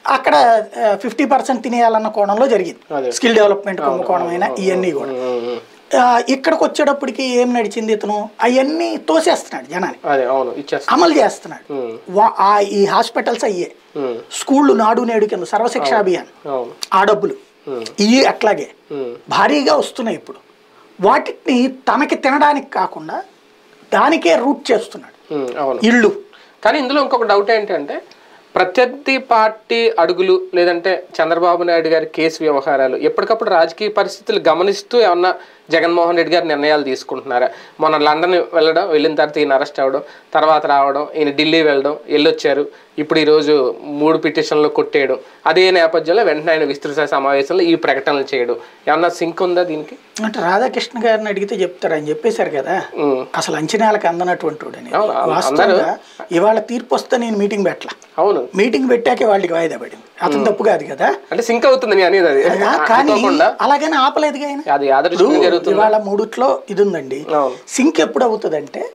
అక్కడ 50% తినేయాలన్న కోణంలో జరిగింది. స్కిల్ డెవలప్మెంట్ కోణమైన ఇవన్నీ కూడా. ఇక్కడికి వచ్చేటప్పటికి ఏం నడిచింది, ఇతను అవన్నీ తోసేస్తున్నాడు జనాన్ని, అమలు చేస్తున్నాడు. ఈ హాస్పిటల్స్ అయ్యే, స్కూళ్ళు నాడు నేడు కింద సర్వశిక్ష అభియాన్ ఆ డబ్బులు ఇవి అట్లాగే భారీగా వస్తున్నాయి. ఇప్పుడు వాటిని తనకి తినడానికి కాకుండా దానికే రూట్ చేస్తున్నాడు ఇళ్ళు. కానీ ఇందులో ఇంకొక డౌట్ ఏంటంటే ప్రత్యర్థి పార్టీ అడుగులు లేదంటే చంద్రబాబు నాయుడు గారి కేసు వ్యవహారాలు ఎప్పటికప్పుడు రాజకీయ పరిస్థితులు గమనిస్తూ ఏమన్నా జగన్మోహన్ రెడ్డి గారు నిర్ణయాలు తీసుకుంటున్నారా? మొన్న లండన్ వెళ్ళిన తర్వాత ఈయన అరెస్ట్ అవ్వడం, తర్వాత రావడం, ఈయన ఢిల్లీ వెళ్ళడం, వెళ్ళొచ్చారు, ఇప్పుడు ఈరోజు 3 పిటిషన్లు కొట్టేయడం, అదే నేపథ్యంలో వెంటనే ఆయన విస్తృత సమావేశంలో ఈ ప్రకటనలు చేయడం ఏమన్నా సింక్ ఉందా దీనికి? అంటే రాధాకృష్ణ గారిని అడిగితే చెప్తారు, ఆయన చెప్పేశారు కదా అసలు అంచనాలకు అందనటువంటి వాస్తవంగా. ఇవాళ తీర్పు వస్తే నేను మీటింగ్ పెట్టలా, అవును మీటింగ్ పెట్టాకే వాళ్ళకి వాయిదా పడింది, అతను తప్పు కాదు కదా, అంటే సింక్ అవుతుంది అనేది. కానీ అలాగని ఆపలేదుగా ఆయన. ఇవాళ 3లో ఇది ఉందండి. సింక్ ఎప్పుడు అవుతుంది అంటే